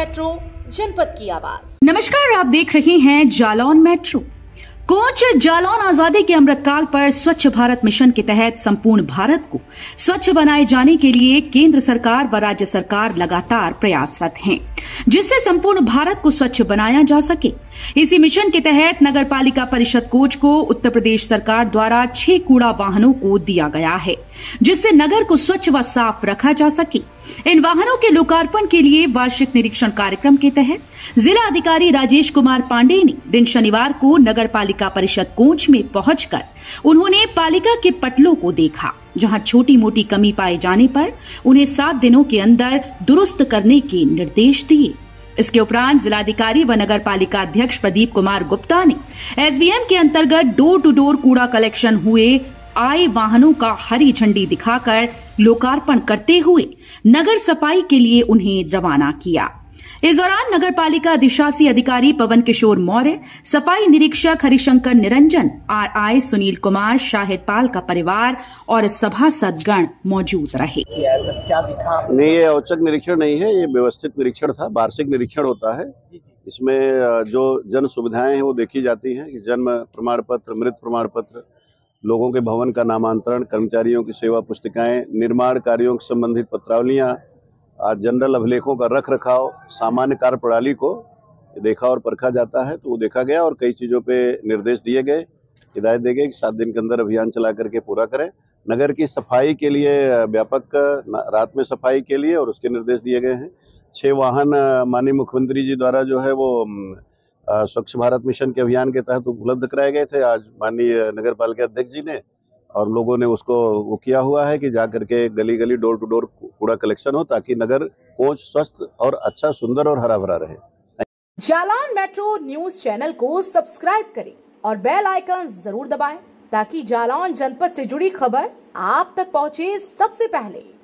Metro, जनपद की आवाज। नमस्कार, आप देख रहे हैं जालौन मेट्रो। कोच जालौन आजादी के अमृतकाल पर स्वच्छ भारत मिशन के तहत संपूर्ण भारत को स्वच्छ बनाए जाने के लिए केंद्र सरकार व राज्य सरकार लगातार प्रयासरत हैं, जिससे संपूर्ण भारत को स्वच्छ बनाया जा सके। इसी मिशन के तहत नगर पालिका परिषद कोच को उत्तर प्रदेश सरकार द्वारा 6 कूड़ा वाहनों को दिया गया है, जिससे नगर को स्वच्छ व साफ रखा जा सके। इन वाहनों के लोकार्पण के लिए वार्षिक निरीक्षण कार्यक्रम के तहत जिला अधिकारी राजेश कुमार पांडेय ने दिन शनिवार को नगर पालिका परिषद कोच में पहुंचकर उन्होंने पालिका के पटलों को देखा, जहां छोटी मोटी कमी पाए जाने पर उन्हें 7 दिनों के अंदर दुरुस्त करने के निर्देश दिए। इसके उपरांत जिलाधिकारी व नगर पालिका अध्यक्ष प्रदीप कुमार गुप्ता ने एसबीएम के अंतर्गत डोर टू डोर कूड़ा कलेक्शन हुए आए वाहनों का हरी झंडी दिखाकर लोकार्पण करते हुए नगर सफाई के लिए उन्हें रवाना किया। इस दौरान नगर पालिका अधिशासी अधिकारी पवन किशोर मौर्य, सफाई निरीक्षक हरिशंकर निरंजन, आरआई सुनील कुमार, शाहिद पाल का परिवार और सभासदगण मौजूद रहे। नहीं, ये औचक निरीक्षण नहीं है, ये व्यवस्थित निरीक्षण था। वार्षिक निरीक्षण होता है। इसमें जो जन सुविधाएं हैं वो देखी जाती हैं, जन्म प्रमाण पत्र, मृत प्रमाण पत्र, लोगों के भवन का नामांतरण, कर्मचारियों की सेवा पुस्तिकाएं, निर्माण कार्यों से संबंधित पत्रावलियां, जनरल अभिलेखों का रख रखाव, सामान्य कार्य प्रणाली को देखा और परखा जाता है। तो वो देखा गया और कई चीज़ों पे निर्देश दिए गए, हिदायत दी गई कि 7 दिन के अंदर अभियान चला करके पूरा करें। नगर की सफाई के लिए व्यापक रात में सफाई के लिए और उसके निर्देश दिए गए हैं। 6 वाहन माननीय मुख्यमंत्री जी द्वारा जो है वो स्वच्छ भारत मिशन के अभियान के तहत उपलब्ध कराए गए थे। आज माननीय नगर पालिका अध्यक्ष जी ने और लोगों ने उसको वो किया हुआ है कि जाकर के गली गली डोर टू डोर कूड़ा कलेक्शन हो, ताकि नगर कोच स्वस्थ और अच्छा, सुंदर और हरा भरा रहे। जालौन मेट्रो न्यूज चैनल को सब्सक्राइब करें और बेल आइकन जरूर दबाएं, ताकि जालौन जनपद से जुड़ी खबर आप तक पहुंचे सबसे पहले।